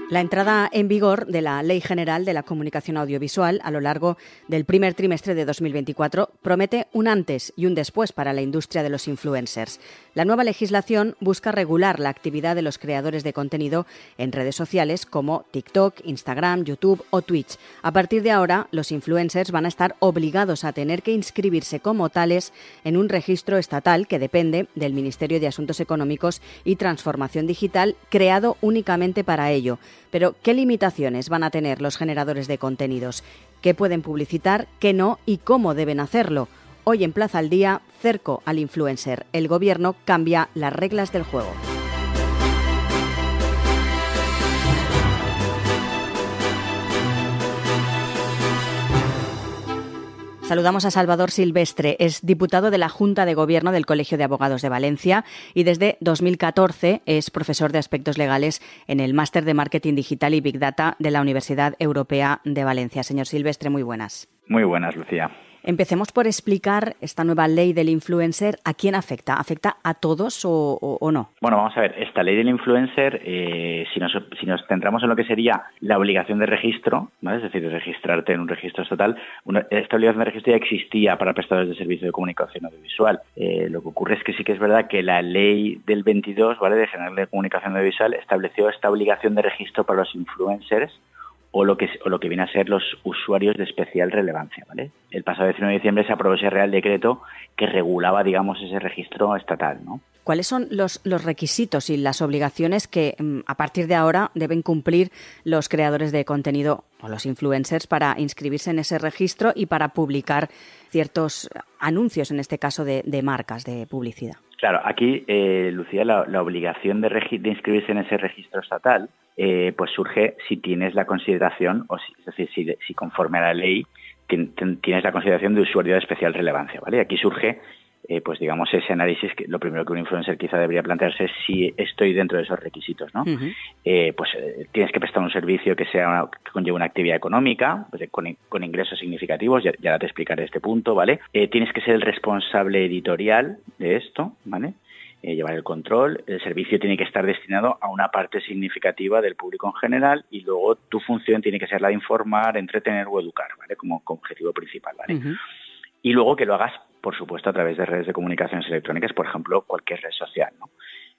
La entrada en vigor de la Ley General de la Comunicación Audiovisual a lo largo del primer trimestre de 2024 promete un antes y un después para la industria de los influencers. La nueva legislación busca regular la actividad de los creadores de contenido en redes sociales como TikTok, Instagram, YouTube o Twitch. A partir de ahora, los influencers van a estar obligados a tener que inscribirse como tales en un registro estatal que depende del Ministerio de Asuntos Económicos y Transformación Digital, creado únicamente para ello. Pero, ¿qué limitaciones van a tener los generadores de contenidos? ¿Qué pueden publicitar, qué no y cómo deben hacerlo? Hoy en Plaza al Día, cerco al influencer. El Gobierno cambia las reglas del juego. Saludamos a Salvador Silvestre, es diputado de la Junta de Gobierno del Colegio de Abogados de Valencia y desde 2014 es profesor de aspectos legales en el Máster de Marketing Digital y Big Data de la Universidad Europea de Valencia. Señor Silvestre, muy buenas. Muy buenas, Lucía. Empecemos por explicar esta nueva ley del influencer. ¿A quién afecta? ¿Afecta a todos o no? Bueno, vamos a ver. Esta ley del influencer, si nos centramos en lo que sería la obligación de registro, ¿vale? Es decir, de registrarte en un registro estatal, esta obligación de registro ya existía para prestadores de servicio de comunicación audiovisual. Lo que ocurre es que sí que es verdad que la ley del 22, ¿vale?, de General de Comunicación Audiovisual estableció esta obligación de registro para los influencers o lo que viene a ser los usuarios de especial relevancia, ¿vale? El pasado 19 de diciembre se aprobó ese Real Decreto que regulaba, digamos, ese registro estatal, ¿no? ¿Cuáles son los requisitos y las obligaciones que a partir de ahora deben cumplir los creadores de contenido o los influencers para inscribirse en ese registro y para publicar ciertos anuncios, en este caso de marcas de publicidad? Claro, aquí, Lucía, la obligación de inscribirse en ese registro estatal pues surge si tienes la consideración, es decir, si conforme a la ley tienes la consideración de usuario de especial relevancia, ¿vale? Aquí surge, pues digamos, ese análisis, que lo primero que un influencer quizá debería plantearse es si estoy dentro de esos requisitos, ¿no? Uh-huh. Tienes que prestar un servicio que conlleve una actividad económica, pues, con ingresos significativos, ya te explicaré este punto, ¿vale? Tienes que ser el responsable editorial de esto, ¿vale? Llevar el control. El servicio tiene que estar destinado a una parte significativa del público en general y luego tu función tiene que ser la de informar, entretener o educar, ¿vale? Como objetivo principal, ¿vale? Uh-huh. Y luego que lo hagas, por supuesto, a través de redes de comunicaciones electrónicas, por ejemplo, cualquier red social, ¿no?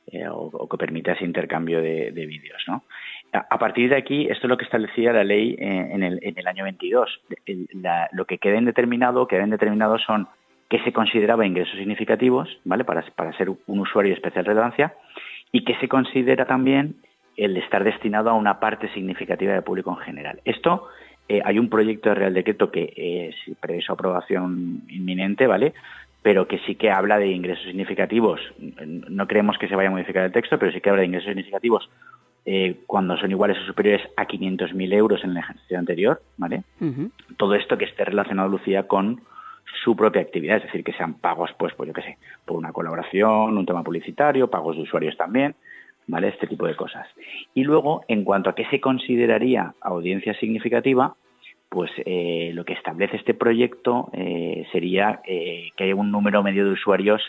O que permita ese intercambio de vídeos, ¿no? A partir de aquí, esto es lo que establecía la ley en el año 22. Lo que queden determinados son que se consideraba ingresos significativos, ¿vale?, para ser un usuario de especial relevancia, y que se considera también el estar destinado a una parte significativa del público en general. Esto, hay un proyecto de Real Decreto que prevé su aprobación inminente, ¿vale?, pero que sí que habla de ingresos significativos. No creemos que se vaya a modificar el texto, pero sí que habla de ingresos significativos cuando son iguales o superiores a 500.000 euros en el ejercicio anterior, ¿vale? Uh-huh. Todo esto que esté relacionado, Lucía, con su propia actividad, es decir, que sean pagos, pues yo qué sé, por una colaboración, un tema publicitario, pagos de usuarios también, ¿vale? Este tipo de cosas. Y luego, en cuanto a qué se consideraría audiencia significativa, pues lo que establece este proyecto sería que haya un número medio de usuarios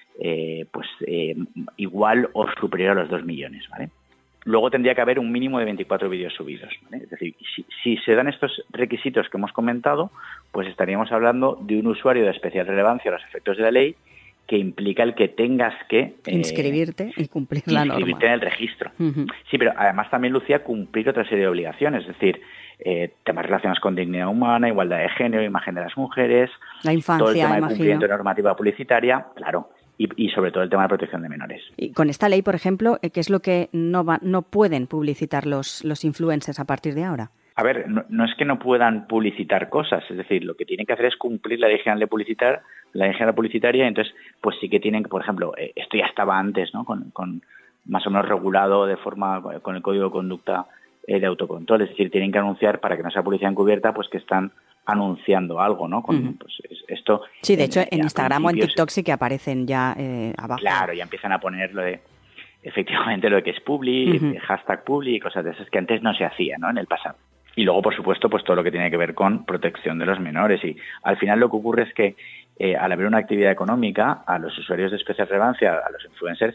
igual o superior a los 2 millones, ¿vale? Luego tendría que haber un mínimo de 24 vídeos subidos, ¿vale? Es decir, si se dan estos requisitos que hemos comentado, pues estaríamos hablando de un usuario de especial relevancia a los efectos de la ley, que implica el que tengas que inscribirte y cumplir la norma. Inscribirte en el registro. Uh-huh. Sí, pero además también, Lucía, cumplir otra serie de obligaciones, es decir, temas relacionados con dignidad humana, igualdad de género, imagen de las mujeres, la infancia, todo el tema de imagino. Cumplimiento de normativa publicitaria, claro. Y sobre todo el tema de protección de menores. Y con esta ley, por ejemplo, ¿qué es lo que no pueden publicitar los influencers a partir de ahora? A ver, no es que no puedan publicitar cosas, es decir, lo que tienen que hacer es cumplir la ley general publicitaria, entonces pues sí que tienen que, por ejemplo, esto ya estaba antes, ¿no?, con más o menos regulado de forma con el Código de Conducta de Autocontrol, es decir, tienen que anunciar, para que no sea publicidad encubierta, pues que están anunciando algo, ¿no? Uh-huh. Pues esto. Sí, de hecho, en Instagram o en TikTok sí que aparecen ya abajo. Claro, ya empiezan a poner efectivamente lo de que es publi, uh-huh, hashtag publi y cosas de esas que antes no se hacía, ¿no?, en el pasado. Y luego, por supuesto, pues todo lo que tiene que ver con protección de los menores. Y al final lo que ocurre es que al haber una actividad económica, a los usuarios de especial relevancia, a los influencers,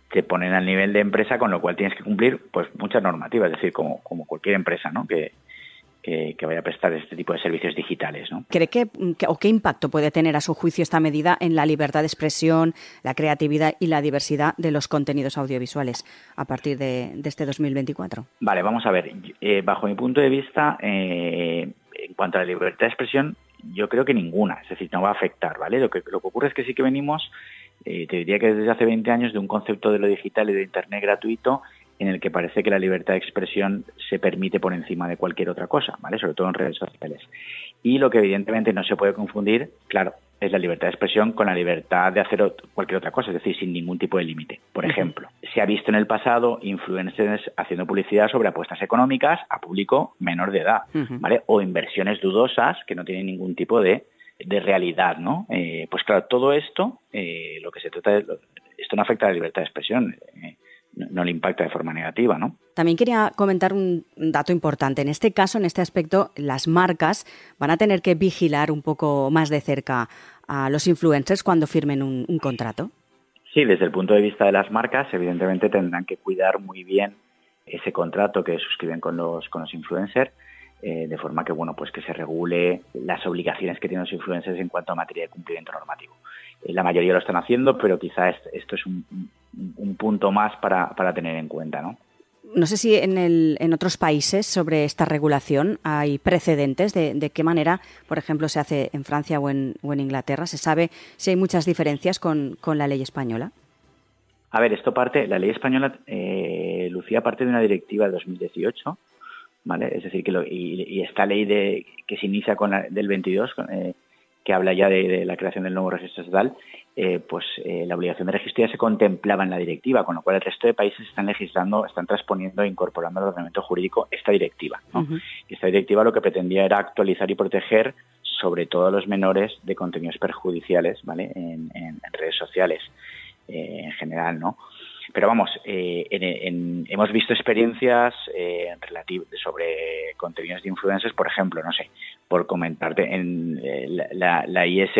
te ponen al nivel de empresa, con lo cual tienes que cumplir pues muchas normativas, es decir, como cualquier empresa, ¿no? que vaya a prestar este tipo de servicios digitales, ¿no? ¿Cree qué impacto puede tener a su juicio esta medida en la libertad de expresión, la creatividad y la diversidad de los contenidos audiovisuales a partir de este 2024? Vale, vamos a ver. Bajo mi punto de vista, en cuanto a la libertad de expresión, yo creo que ninguna, es decir, no va a afectar, ¿vale? Lo que ocurre es que sí que venimos, te diría que desde hace 20 años, de un concepto de lo digital y de Internet gratuito, en el que parece que la libertad de expresión se permite por encima de cualquier otra cosa, ¿vale? Sobre todo en redes sociales. Y lo que evidentemente no se puede confundir, claro, es la libertad de expresión con la libertad de hacer cualquier otra cosa, es decir, sin ningún tipo de límite. Por ejemplo, se ha visto en el pasado influencers haciendo publicidad sobre apuestas económicas a público menor de edad, ¿vale? O inversiones dudosas que no tienen ningún tipo de realidad, ¿no? Pues claro, todo esto, lo que se trata esto no afecta a la libertad de expresión, no le impacta de forma negativa, ¿no? También quería comentar un dato importante. En este caso, en este aspecto, las marcas van a tener que vigilar un poco más de cerca a los influencers cuando firmen un contrato. Sí, desde el punto de vista de las marcas, evidentemente tendrán que cuidar muy bien ese contrato que suscriben con los influencers, de forma que pues que se regule las obligaciones que tienen los influencers en cuanto a materia de cumplimiento normativo. La mayoría lo están haciendo, pero quizás esto es un punto más para tener en cuenta, ¿no? No sé si en otros países sobre esta regulación hay precedentes de qué manera, por ejemplo, se hace en Francia o en Inglaterra. ¿Se sabe si hay muchas diferencias con la ley española? A ver, la ley española, Lucía, parte de una directiva de 2018, ¿vale? Es decir, y esta ley que se inicia con del 22, que habla ya de la creación del nuevo registro estatal, la obligación de registro ya se contemplaba en la directiva, con lo cual el resto de países están legislando, están transponiendo e incorporando al ordenamiento jurídico esta directiva, ¿no? Y esta directiva lo que pretendía era actualizar y proteger sobre todo a los menores de contenidos perjudiciales, ¿vale? En redes sociales en general, ¿no? Pero vamos, hemos visto experiencias sobre contenidos de influencers, por ejemplo, no sé, por comentarte, en la ISA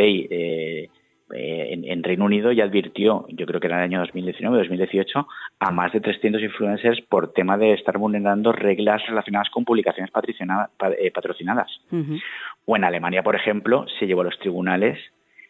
en Reino Unido ya advirtió, yo creo que era en el año 2019-2018, a más de 300 influencers por tema de estar vulnerando reglas relacionadas con publicaciones patrocinadas. O en Alemania, por ejemplo, se llevó a los tribunales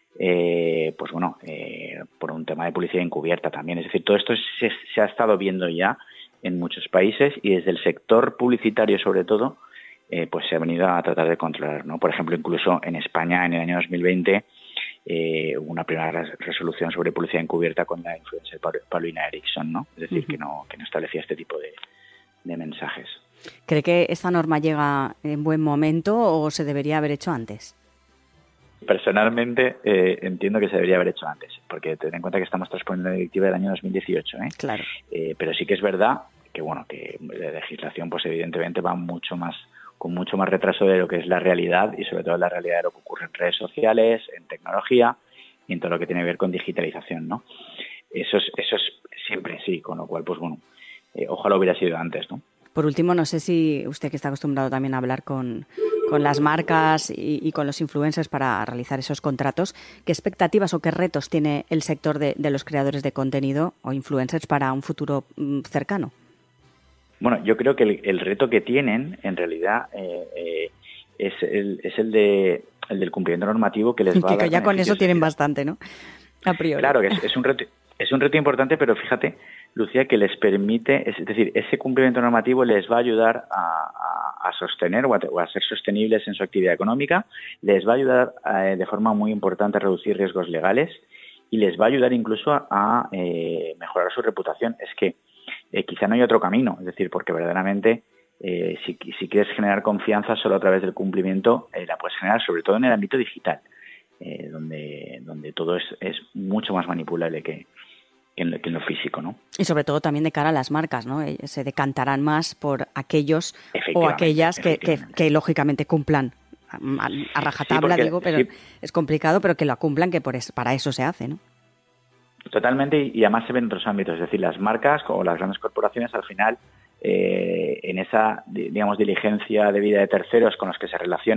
por un tema de publicidad encubierta también. Es decir, todo esto se ha estado viendo ya en muchos países y desde el sector publicitario, sobre todo, se ha venido a tratar de controlar, ¿no? Por ejemplo, incluso en España, en el año 2020, hubo una primera resolución sobre publicidad encubierta con la influencer Paulina Eriksson, ¿no? Es decir, que no establecía este tipo de mensajes. ¿Cree que esta norma llega en buen momento o se debería haber hecho antes? Personalmente entiendo que se debería haber hecho antes, porque ten en cuenta que estamos transponiendo la directiva del año 2018, ¿eh? Claro. Pero sí que es verdad que la legislación evidentemente va con mucho más retraso de lo que es la realidad y sobre todo la realidad de lo que ocurre en redes sociales, en tecnología y en todo lo que tiene que ver con digitalización, ¿no? Eso es siempre sí, con lo cual ojalá hubiera sido antes, ¿no? Por último, no sé si usted, que está acostumbrado también a hablar con las marcas y con los influencers para realizar esos contratos, ¿qué expectativas o qué retos tiene el sector de los creadores de contenido o influencers para un futuro cercano? Bueno, yo creo que el reto que tienen, en realidad, es el del cumplimiento normativo que les va a dar. Que ya con eso tienen bastante, ¿no? A priori. Claro, que es un reto importante, pero fíjate, Lucía, que les permite, es decir, ese cumplimiento normativo les va a ayudar a sostener o a ser sostenibles en su actividad económica, les va a ayudar de forma muy importante a reducir riesgos legales y les va a ayudar incluso a mejorar su reputación. Es que quizá no hay otro camino, es decir, porque verdaderamente si quieres generar confianza solo a través del cumplimiento, la puedes generar sobre todo en el ámbito digital, donde todo es mucho más manipulable que en lo físico, ¿no? Y sobre todo también de cara a las marcas, ¿no? Se decantarán más por aquellos o aquellas que lógicamente cumplan a rajatabla, sí, pero sí, es complicado, pero que lo cumplan, que para eso se hace, ¿no? Totalmente, y además se ven en otros ámbitos, es decir, las marcas o las grandes corporaciones al final en esa, digamos, diligencia de vida de terceros con los que se relacionan,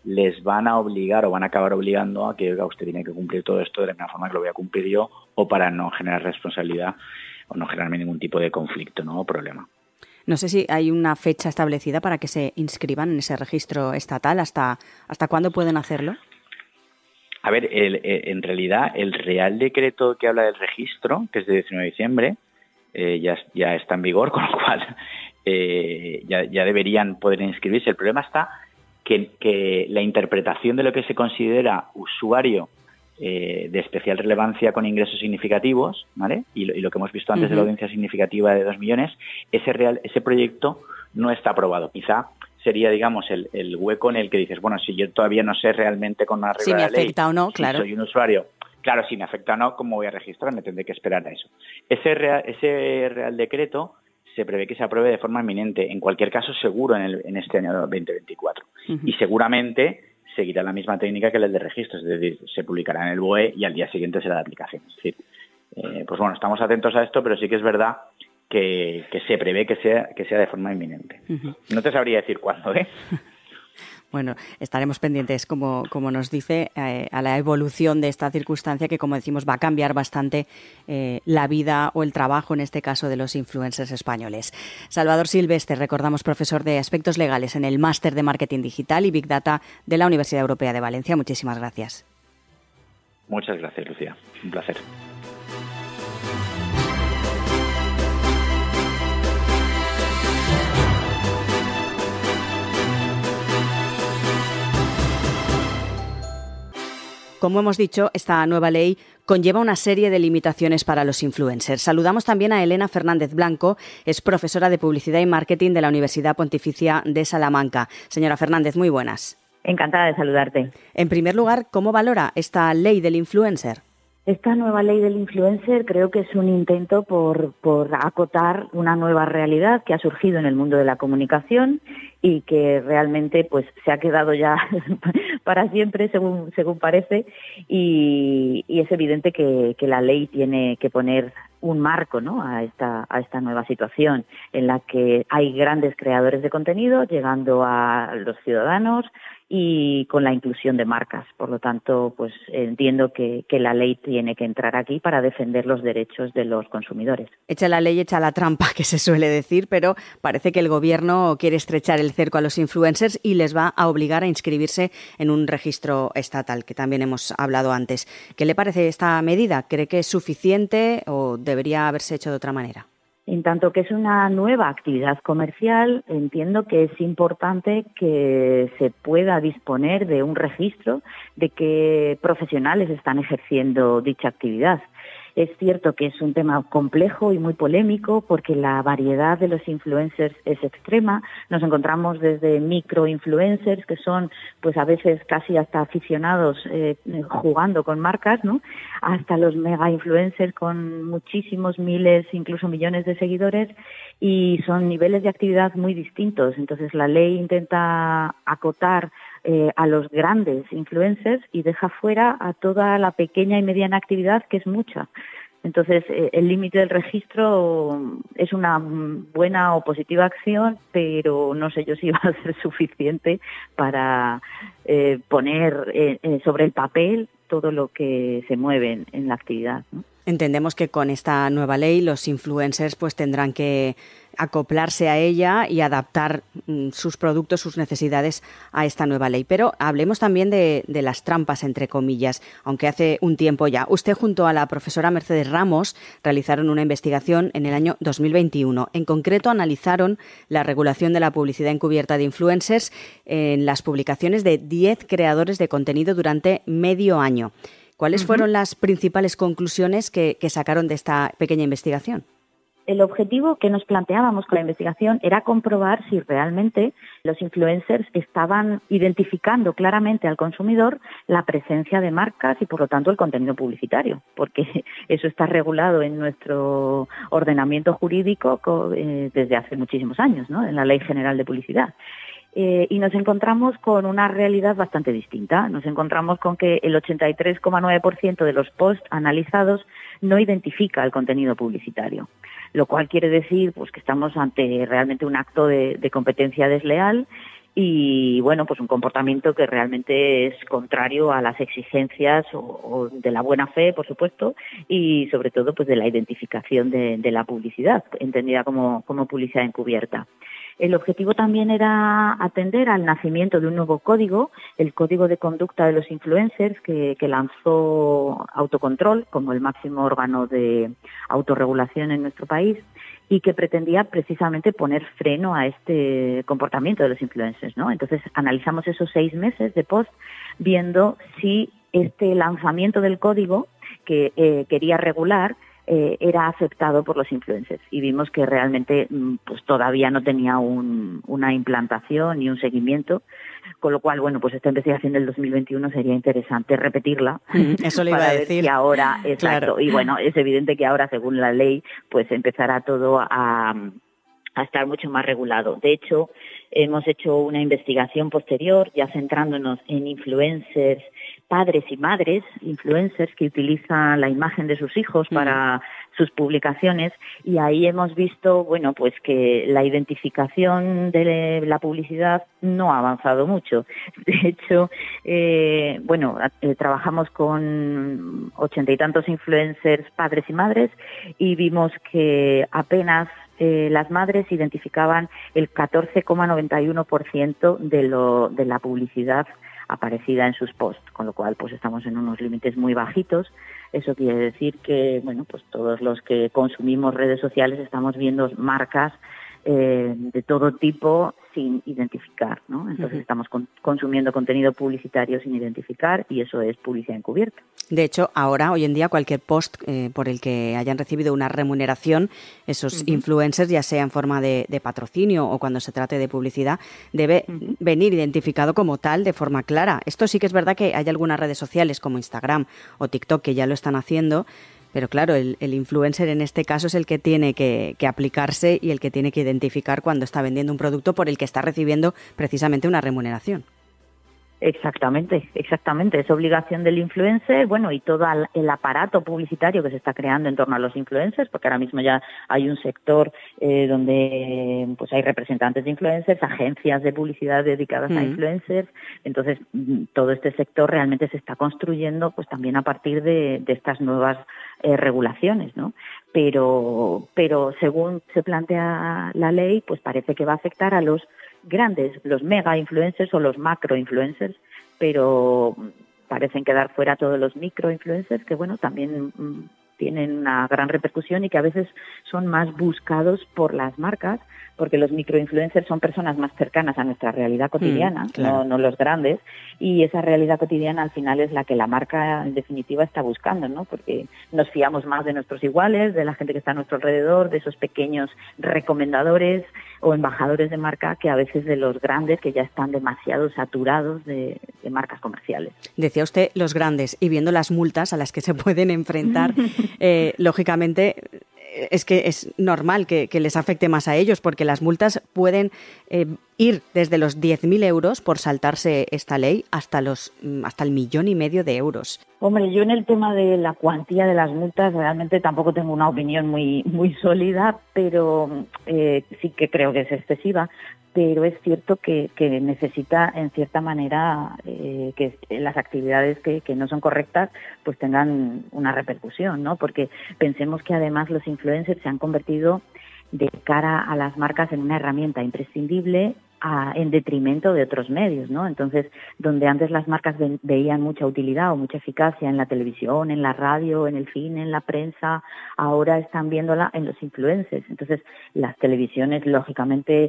les van a obligar o van a acabar obligando a que usted tiene que cumplir todo esto de la misma forma que lo voy a cumplir yo, o para no generar responsabilidad o no generarme ningún tipo de conflicto, ¿no? O problema. No sé si hay una fecha establecida para que se inscriban en ese registro estatal. ¿Hasta cuándo pueden hacerlo? A ver, en realidad el Real Decreto que habla del registro, que es de 19 de diciembre, ya está en vigor, con lo cual ya deberían poder inscribirse. El problema está que la interpretación de lo que se considera usuario de especial relevancia con ingresos significativos, ¿vale? Y lo que hemos visto antes de la audiencia significativa de 2 millones, ese proyecto no está aprobado. Quizá sería, digamos, el hueco en el que dices, bueno, si yo todavía no sé realmente con una regla si me de la ley, afecta o no, claro. Si soy un usuario, claro, si me afecta o no, ¿cómo voy a registrarme? Tendré que esperar a eso. Ese Real Decreto se prevé que se apruebe de forma inminente, en cualquier caso seguro en este año 2024. Y seguramente seguirá la misma técnica que la de registro, es decir, se publicará en el BOE y al día siguiente será de aplicación. Es decir, pues bueno, estamos atentos a esto, pero sí que es verdad que se prevé que sea de forma inminente. No te sabría decir cuándo, ¿eh? Bueno, estaremos pendientes, como nos dice, a la evolución de esta circunstancia que, como decimos, va a cambiar bastante la vida o el trabajo, en este caso, de los influencers españoles. Salvador Silvestre, recordamos, profesor de Aspectos Legales en el Máster de Marketing Digital y Big Data de la Universidad Europea de Valencia. Muchísimas gracias. Muchas gracias, Lucía. Un placer. Como hemos dicho, esta nueva ley conlleva una serie de limitaciones para los influencers. Saludamos también a Elena Fernández Blanco, es profesora de Publicidad y Marketing de la Universidad Pontificia de Salamanca. Señora Fernández, muy buenas. Encantada de saludarte. En primer lugar, ¿cómo valora esta ley del influencer? Esta nueva ley del influencer creo que es un intento por acotar una nueva realidad que ha surgido en el mundo de la comunicación y que realmente pues se ha quedado ya para siempre, según parece, y es evidente que la ley tiene que poner un marco, ¿no?, a esta nueva situación en la que hay grandes creadores de contenido llegando a los ciudadanos y con la inclusión de marcas. Por lo tanto, pues entiendo que la ley tiene que entrar aquí para defender los derechos de los consumidores. Echa la ley, echa la trampa, que se suele decir, pero parece que el gobierno quiere estrechar el cerco a los influencers y les va a obligar a inscribirse en un registro estatal, que también hemos hablado antes. ¿Qué le parece esta medida? ¿Cree que es suficiente o debería haberse hecho de otra manera? En tanto que es una nueva actividad comercial, entiendo que es importante que se pueda disponer de un registro de qué profesionales están ejerciendo dicha actividad. Es cierto que es un tema complejo y muy polémico porque la variedad de los influencers es extrema. Nos encontramos desde microinfluencers, que son pues a veces casi hasta aficionados jugando con marcas, ¿no?, hasta los mega influencers con muchísimos miles, incluso millones de seguidores, y son niveles de actividad muy distintos. Entonces la ley intenta acotar a los grandes influencers y deja fuera a toda la pequeña y mediana actividad, que es mucha. Entonces, el límite del registro es una buena o positiva acción, pero no sé yo si va a ser suficiente para poner sobre el papel todo lo que se mueve en la actividad, ¿no? Entendemos que con esta nueva ley los influencers pues tendrán que acoplarse a ella y adaptar sus productos, sus necesidades a esta nueva ley. Pero hablemos también de las trampas, entre comillas, aunque hace un tiempo ya. Usted junto a la profesora Mercedes Ramos realizaron una investigación en el año 2021. En concreto analizaron la regulación de la publicidad encubierta de influencers en las publicaciones de 10 creadores de contenido durante medio año. ¿Cuáles fueron las principales conclusiones que sacaron de esta pequeña investigación? El objetivo que nos planteábamos con la investigación era comprobar si realmente los influencers estaban identificando claramente al consumidor la presencia de marcas y, por lo tanto, el contenido publicitario, porque eso está regulado en nuestro ordenamiento jurídico desde hace muchísimos años, ¿no?, en la Ley General de Publicidad. Y nos encontramos con una realidad bastante distinta. Nos encontramos con que el 83,9% de los posts analizados no identifica el contenido publicitario, lo cual quiere decir pues que estamos ante realmente un acto de competencia desleal y bueno, pues un comportamiento que realmente es contrario a las exigencias o de la buena fe, por supuesto, y sobre todo pues de la identificación de la publicidad, entendida como publicidad encubierta. El objetivo también era atender al nacimiento de un nuevo código, el Código de Conducta de los Influencers, que lanzó Autocontrol como el máximo órgano de autorregulación en nuestro país, y que pretendía precisamente poner freno a este comportamiento de los influencers, ¿no? Entonces analizamos esos 6 meses de post viendo si este lanzamiento del código que quería regular era aceptado por los influencers, y vimos que realmente pues todavía no tenía una implantación ni un seguimiento, con lo cual, bueno, pues esta investigación del 2021 sería interesante repetirla. Eso le iba a decir. Ver si ahora, exacto, claro. Y bueno, es evidente que ahora, según la ley, pues empezará todo a estar mucho más regulado. De hecho, hemos hecho una investigación posterior, ya centrándonos en influencers, padres y madres, influencers que utilizan la imagen de sus hijos para sus publicaciones, y ahí hemos visto, bueno, pues que la identificación de la publicidad no ha avanzado mucho. De hecho, trabajamos con 80 y tantos influencers, padres y madres, y vimos que apenas las madres identificaban el 14,91% de la publicidad aparecida en sus posts, con lo cual pues estamos en unos límites muy bajitos. Eso quiere decir que, bueno, pues todos los que consumimos redes sociales estamos viendo marcas de todo tipo sin identificar, ¿no? Entonces estamos consumiendo contenido publicitario sin identificar, y eso es publicidad encubierta. De hecho, ahora, hoy en día, cualquier post por el que hayan recibido una remuneración, esos influencers, ya sea en forma de patrocinio o cuando se trate de publicidad, debe venir identificado como tal de forma clara. Esto sí que es verdad que hay algunas redes sociales como Instagram o TikTok que ya lo están haciendo, pero claro, el influencer en este caso es el que tiene que aplicarse y el que tiene que identificar cuando está vendiendo un producto por el que está recibiendo precisamente una remuneración. Exactamente. Es obligación del influencer, bueno, y todo el aparato publicitario que se está creando en torno a los influencers, porque ahora mismo ya hay un sector donde pues hay representantes de influencers, agencias de publicidad dedicadas a influencers. Entonces, todo este sector realmente se está construyendo pues también a partir de estas nuevas regulaciones, ¿no? Pero según se plantea la ley, pues parece que va a afectar a los grandes, los mega influencers o los macro influencers, pero parecen quedar fuera todos los micro influencers, que bueno, también tienen una gran repercusión y que a veces son más buscados por las marcas, porque los microinfluencers son personas más cercanas a nuestra realidad cotidiana, claro. no los grandes, y esa realidad cotidiana al final es la que la marca en definitiva está buscando, ¿no? Porque nos fiamos más de nuestros iguales, de la gente que está a nuestro alrededor, de esos pequeños recomendadores o embajadores de marca, que a veces de los grandes que ya están demasiado saturados de marcas comerciales. Decía usted los grandes, y viendo las multas a las que se pueden enfrentar, lógicamente es que es normal que les afecte más a ellos, porque las multas pueden ir desde los 10.000 euros por saltarse esta ley hasta el 1,5 millones de euros. Hombre, yo en el tema de la cuantía de las multas realmente tampoco tengo una opinión muy sólida, pero sí que creo que es excesiva. Pero es cierto que necesita, en cierta manera, que las actividades que no son correctas pues tengan una repercusión, ¿no? Porque pensemos que además los influencers se han convertido de cara a las marcas en una herramienta imprescindible en detrimento de otros medios, ¿no? Entonces, donde antes las marcas veían mucha utilidad o mucha eficacia en la televisión, en la radio, en el cine, en la prensa, ahora están viéndola en los influencers. Entonces, las televisiones, lógicamente,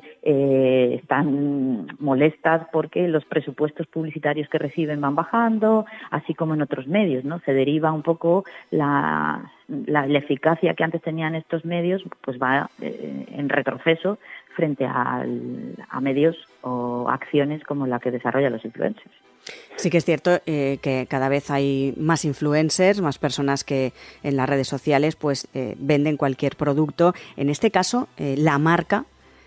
están molestas porque los presupuestos publicitarios que reciben van bajando, así como en otros medios, ¿no? Se deriva un poco la eficacia que antes tenían estos medios, pues va en retroceso frente a medios o acciones como la que desarrollan los influencers. Sí que es cierto que cada vez hay más influencers, más personas que en las redes sociales pues venden cualquier producto. En este caso, la marca,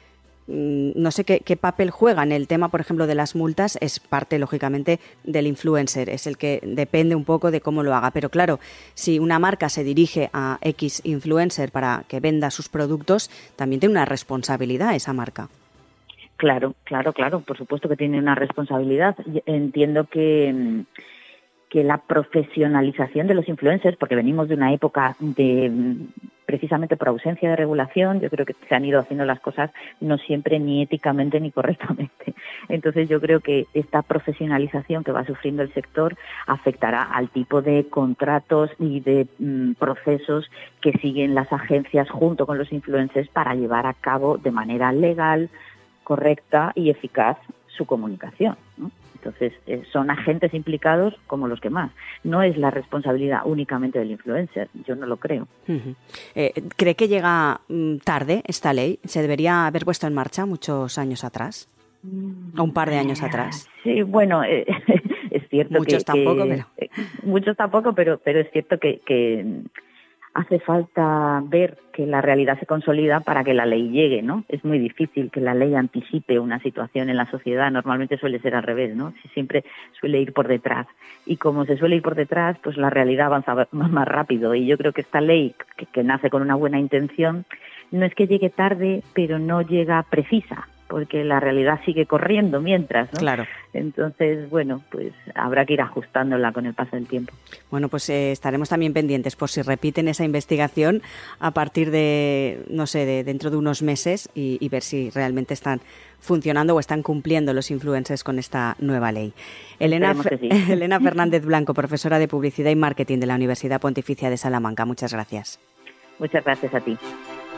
no sé qué papel juega en el tema, por ejemplo, de las multas. Es parte, lógicamente, del influencer, es el que depende un poco de cómo lo haga. Pero claro, si una marca se dirige a X influencer para que venda sus productos, también tiene una responsabilidad esa marca. Claro, por supuesto que tiene una responsabilidad. Entiendo que la profesionalización de los influencers, porque venimos de una época precisamente por ausencia de regulación, yo creo que se han ido haciendo las cosas no siempre ni éticamente ni correctamente. Entonces yo creo que esta profesionalización que va sufriendo el sector afectará al tipo de contratos y de procesos que siguen las agencias junto con los influencers para llevar a cabo de manera legal, correcta y eficaz su comunicación, ¿no? Entonces, son agentes implicados como los que más. No es la responsabilidad únicamente del influencer, yo no lo creo. Uh-huh. ¿Cree que llega tarde esta ley? ¿Se debería haber puesto en marcha muchos años atrás? ¿O un par de años atrás? Sí, bueno, es cierto muchos tampoco, pero es cierto que hace falta ver que la realidad se consolida para que la ley llegue, ¿no? Es muy difícil que la ley anticipe una situación en la sociedad. Normalmente suele ser al revés, ¿no? Siempre suele ir por detrás. Y como se suele ir por detrás, pues la realidad avanza más rápido. Y yo creo que esta ley, que nace con una buena intención, no es que llegue tarde, pero no llega precisa, porque la realidad sigue corriendo mientras, ¿no? Claro. Entonces, bueno, pues habrá que ir ajustándola con el paso del tiempo. Bueno, pues estaremos también pendientes por si repiten esa investigación a partir de, no sé, de dentro de unos meses y ver si realmente están funcionando o están cumpliendo los influencers con esta nueva ley. Elena Fernández Blanco, profesora de Publicidad y Marketing de la Universidad Pontificia de Salamanca. Muchas gracias. Muchas gracias a ti.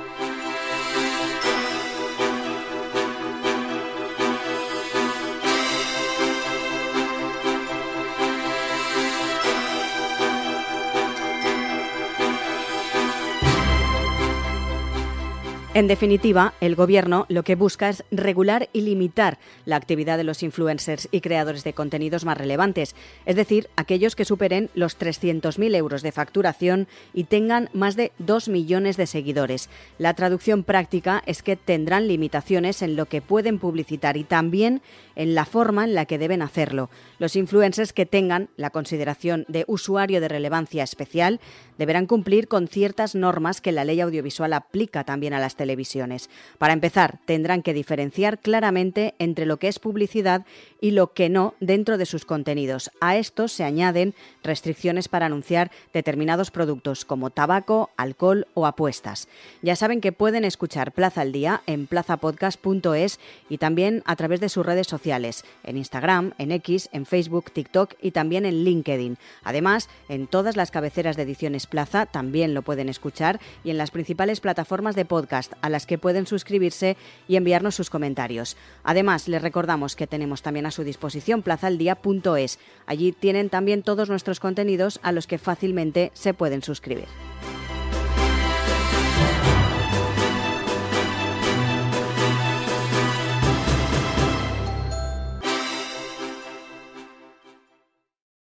En definitiva, el Gobierno lo que busca es regular y limitar la actividad de los influencers y creadores de contenidos más relevantes, es decir, aquellos que superen los 300.000 euros de facturación y tengan más de 2 millones de seguidores. La traducción práctica es que tendrán limitaciones en lo que pueden publicitar y también en la forma en la que deben hacerlo. Los influencers que tengan la consideración de usuario de relevancia especial deberán cumplir con ciertas normas que la ley audiovisual aplica también a las televisiones. Para empezar, tendrán que diferenciar claramente entre lo que es publicidad y lo que no dentro de sus contenidos. A esto se añaden restricciones para anunciar determinados productos como tabaco, alcohol o apuestas. Ya saben que pueden escuchar Plaza al Día en plazapodcast.es y también a través de sus redes sociales, en Instagram, en X, en Facebook, TikTok y también en LinkedIn. Además, en todas las cabeceras de Ediciones Plaza también lo pueden escuchar y en las principales plataformas de podcast a las que pueden suscribirse y enviarnos sus comentarios. Además, les recordamos que tenemos también a su disposición plazaldía.es. Allí tienen también todos nuestros contenidos a los que fácilmente se pueden suscribir.